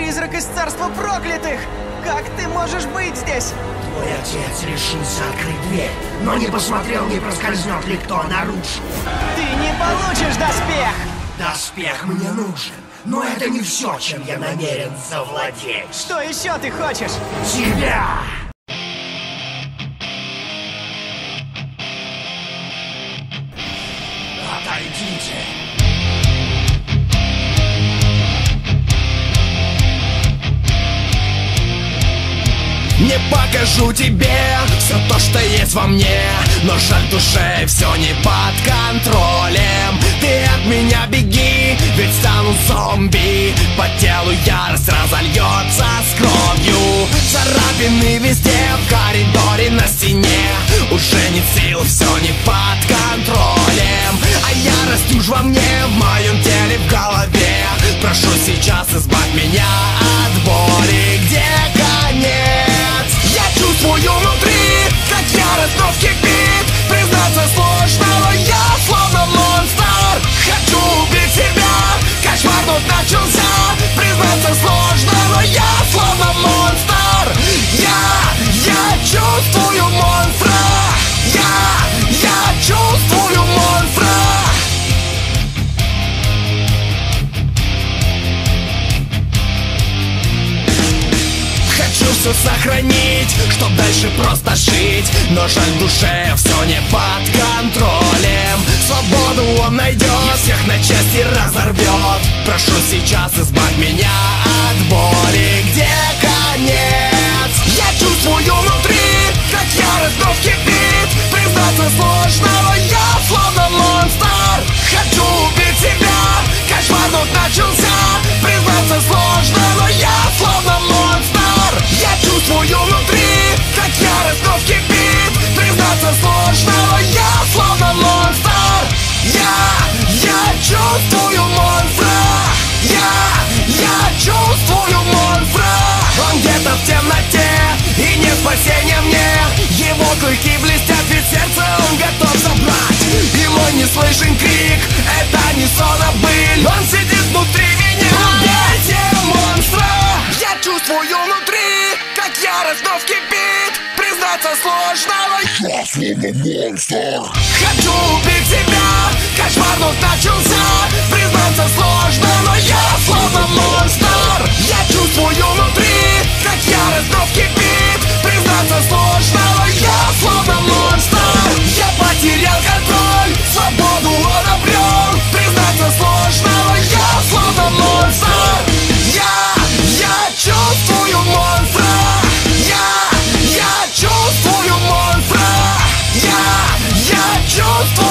призрак из царства проклятых! Как ты можешь быть здесь? Твой отец решился открыть дверь, но не посмотрел, не проскользнет ли кто наружу. Ты не получишь доспех! Доспех мне нужен, но это не все, чем я намерен завладеть. Что еще ты хочешь? Тебя! Отойдите! Не покажу тебе все то, что есть во мне, но жаль душе все не под контролем. Ты от меня беги, ведь стану зомби. По телу ярость разольется с кровью. Царапины везде, в коридоре, на стене. Уже нет сил, все не под контролем. А ярость уж во мне, в моем теле, в голове. Прошу сейчас, избавь меня от боли. Где конец? Я чувствую внутри, как ярость вновь кипит. Признаться сложно, но я словно монстр. Хочу убить себя, кошмар тут начался. Признаться сложно, но я словно монстр. Я чувствую монстра. Я чувствую монстра. Хочу все сохранить, чтоб дальше просто жить. Но жаль душе все не под контролем. Свободу он найдет, всех на части разорвет. Прошу сейчас, избавь меня от боли. Где конец? Я чувствую внутри, как ярость вновь кипит. Признаться сложно, но я словно монстр. Хочу убить себя, кошмар тут начался. Признаться сложно, но я словно монстр. Я чувствую внутри, как ярость вновь кипит. Признаться сложно, но я словно монстр. Я чувствую монстра. Я чувствую монстра. Он где-то в темноте, и нет спасения мне. Его клыки блестят, ведь сердце он готов забрать. Его не слышен крик, это не сон, а быль. Он сидит внутри меня. Убейте монстра. Я чувствую внутри, как ярость вновь кипит. Признаться сложно, но я словно монстр. Хочу убить себя, кошмар вновь начался. Признаться сложно, но я словно монстр. Я чувствую внутри, как ярость вновь кипит. Признаться сложно, но я словно монстр. Я потерял контроль, свободу он обрел. Признаться сложно, но я словно монстр. Я чувствую монстра. Я чувствую монстра. Я чувствую